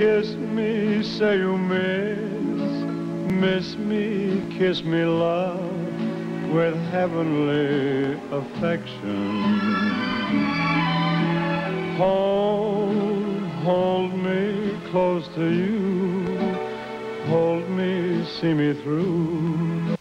Kiss me, say you miss me, kiss me, love, with heavenly affection. Hold me close to you, hold me, see me through.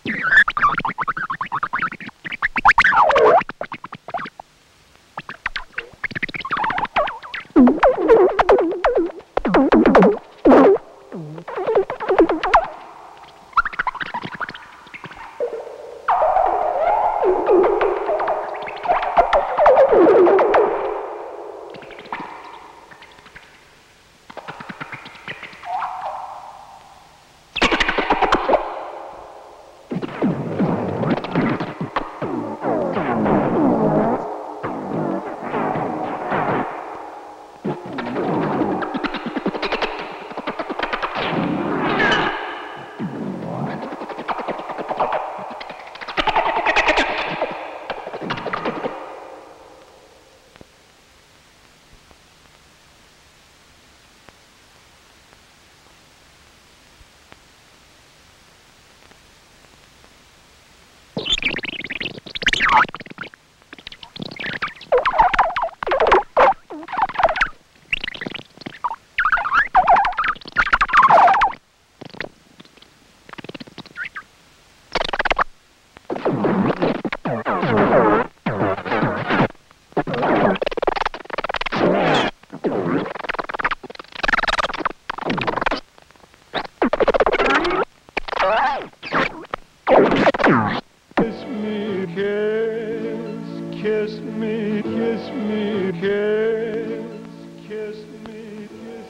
Kiss me, kiss me, kiss me, kiss.